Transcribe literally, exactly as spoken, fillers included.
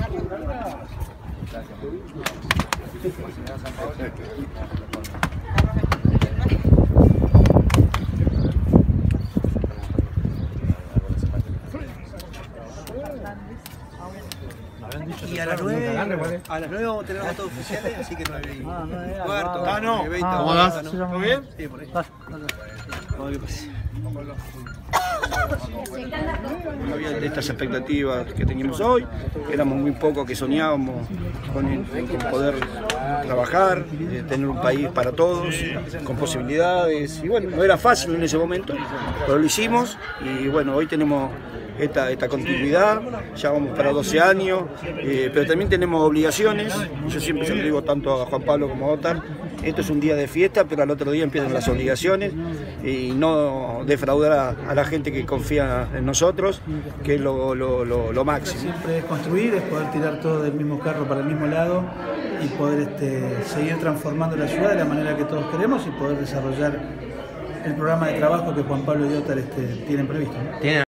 Y a las nueve, a las nueve vamos a tener datos oficiales, así que no hay cuarto. Ah, no. ¿Cómo andás? ¿Todo bien? Sí, por ahí. Vamos a ver qué pasa. No había estas expectativas que teníamos hoy, éramos muy pocos que soñábamos con, con poder trabajar, eh, tener un país para todos, con posibilidades, y bueno, no era fácil en ese momento, pero lo hicimos, y bueno, hoy tenemos esta, esta continuidad, ya vamos para doce años, eh, pero también tenemos obligaciones. Yo siempre se lo digo tanto a Juan Pablo como a Otar, esto es un día de fiesta, pero al otro día empiezan las obligaciones, y no defraudar a, a la gente que confía en nosotros, que es lo, lo, lo, lo máximo. Siempre es construir, es poder tirar todo del mismo carro para el mismo lado y poder este, seguir transformando la ciudad de la manera que todos queremos y poder desarrollar el programa de trabajo que Juan Pablo y Otar este, tienen previsto, ¿no?